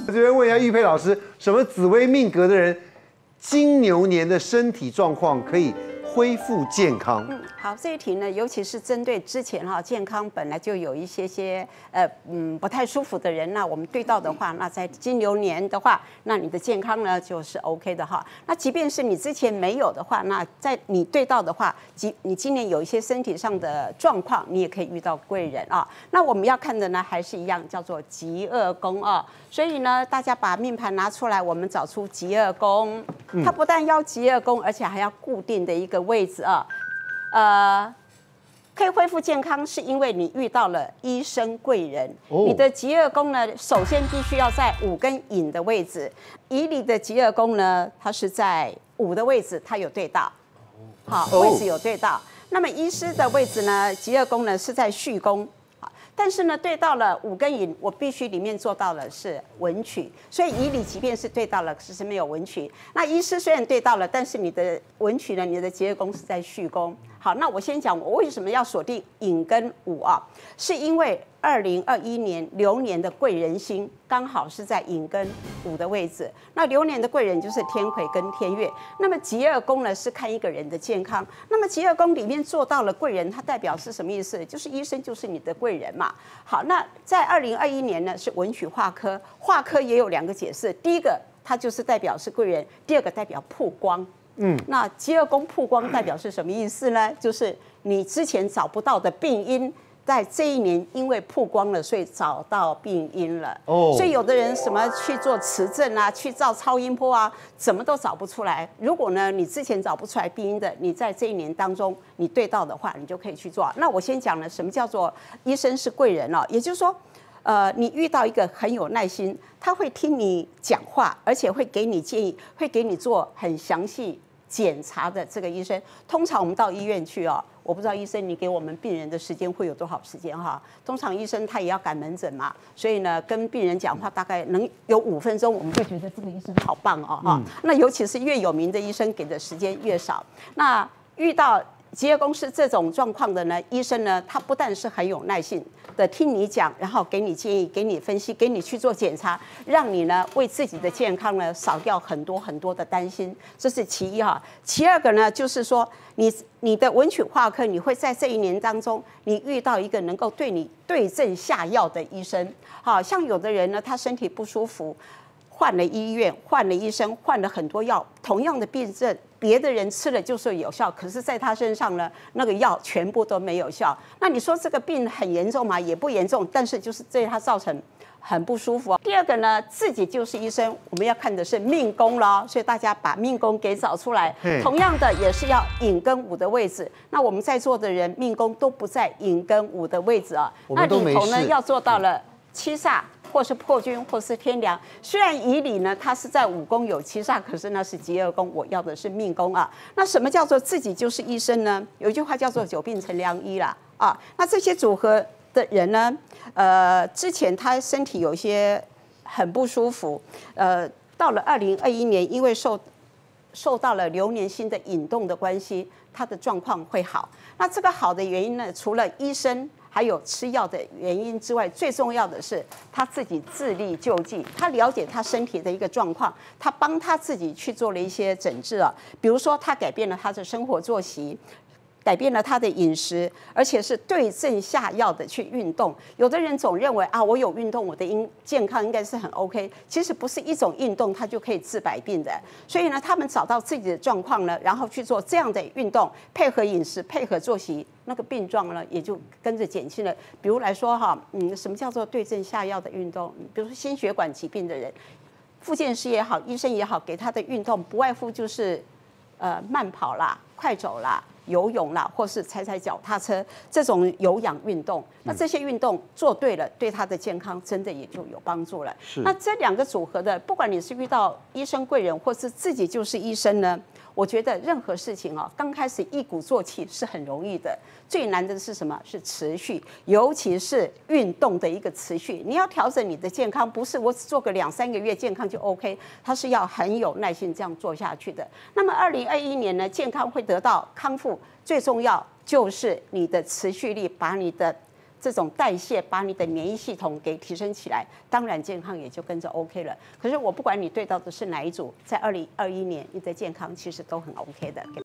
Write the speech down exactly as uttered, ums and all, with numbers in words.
这边问一下玉佩老师，什么紫微命格的人，金牛年的身体状况可以恢复健康？ 嗯，好，这一题呢，尤其是针对之前哈健康本来就有一些些呃嗯不太舒服的人，那我们对到的话，那在金牛年的话，那你的健康呢就是 OK 的哈。那即便是你之前没有的话，那在你对到的话，即你今年有一些身体上的状况，你也可以遇到贵人啊。那我们要看的呢，还是一样叫做疾厄宫啊。所以呢，大家把命盘拿出来，我们找出疾厄宫，它不但要疾厄宫，而且还要固定的一个位置啊。呃，可以恢复健康，是因为你遇到了医生贵人。哦、你的疾厄宫呢，首先必须要在午跟寅的位置。以你的疾厄宫呢，它是在午的位置，它有对到，好，位置有对到。那么医师的位置呢，疾厄宫呢是在戌宫。但是呢，对到了午跟寅，我必须里面做到了是文曲，所以以你即便是对到了，可是没有文曲。那医师虽然对到了，但是你的文曲呢，你的疾厄宫是在戌宫。好，那我先讲我为什么要锁定寅跟午啊？是因为二零二一年流年的贵人星刚好是在寅跟午的位置。那流年的贵人就是天魁跟天月。那么疾厄宫呢是看一个人的健康。那么疾厄宫里面做到了贵人，它代表是什么意思？就是医生就是你的贵人嘛。好，那在二零二一年呢是文曲化科，化科也有两个解释。第一个它就是代表是贵人，第二个代表曝光。嗯，那疾厄宫曝光代表是什么意思呢？就是你之前找不到的病因，在这一年因为曝光了，所以找到病因了。哦，所以有的人什么去做磁振啊，去照超音波啊，怎么都找不出来。如果呢你之前找不出来病因的，你在这一年当中你对到的话，你就可以去做。那我先讲了什么叫做医生是贵人哦，也就是说。呃，你遇到一个很有耐心，他会听你讲话，而且会给你建议，会给你做很详细检查的这个医生。通常我们到医院去哦，我不知道医生你给我们病人的时间会有多少时间哈？通常医生他也要赶门诊嘛，所以呢，跟病人讲话大概能有五分钟，我们就觉得这个医生好棒哦哈。嗯、那尤其是越有名的医生，给的时间越少。那遇到疾厄宫是这种状况的呢，医生呢，他不但是很有耐性的听你讲，然后给你建议，给你分析，给你去做检查，让你呢为自己的健康呢少掉很多很多的担心，这是其一哈。其二个呢，就是说你你的文曲化科，你会在这一年当中，你遇到一个能够对你对症下药的医生。好像有的人呢，他身体不舒服。换了医院，换了医生，换了很多药，同样的病症，别的人吃了就是有效，可是在他身上呢，那个药全部都没有效。那你说这个病很严重吗？也不严重，但是就是对他造成很不舒服。第二个呢，自己就是医生，我们要看的是命宫咯，所以大家把命宫给找出来。同样的也是要寅跟午的位置。那我们在座的人命宫都不在寅跟午的位置啊，那里头呢要做到了七煞。或是破军，或是天梁。虽然以理呢，它是在午宫有七煞，可是那是疾厄宫，我要的是命宫啊。那什么叫做自己就是医生呢？有一句话叫做久病成良医啦啊。那这些组合的人呢，呃，之前他身体有一些很不舒服，呃，到了二零二一年，因为受受到了流年星的引动的关系，他的状况会好。那这个好的原因呢，除了医生。还有吃药的原因之外，最重要的是他自己自力救济，他了解他身体的一个状况，他帮他自己去做了一些诊治啊，比如说他改变了他的生活作息。改变了他的饮食，而且是对症下药的去运动。有的人总认为啊，我有运动，我的应健康应该是很 OK。其实不是一种运动它就可以治百病的。所以呢，他们找到自己的状况呢，然后去做这样的运动，配合饮食，配合作息，那个病状呢也就跟着减轻了。比如来说哈，嗯，什么叫做对症下药的运动？比如说心血管疾病的人，复健师也好，医生也好，给他的运动不外乎就是呃慢跑啦、快走啦。游泳啦，或是踩踩脚踏车这种有氧运动，那这些运动做对了，对他的健康真的也就有帮助了。是，那这两个组合的，不管你是遇到医生贵人，或是自己就是医生呢，我觉得任何事情啊，刚开始一鼓作气是很容易的，最难的是什么？是持续，尤其是运动的一个持续。你要调整你的健康，不是我只做个两三个月健康就 OK， 它是要很有耐心这样做下去的。那么二零二一年呢，健康会得到康复。最重要就是你的持续力，把你的这种代谢，把你的免疫系统给提升起来，当然健康也就跟着 OK 了。可是我不管你对到的是哪一组，在二零二一年你的健康其实都很 OK 的。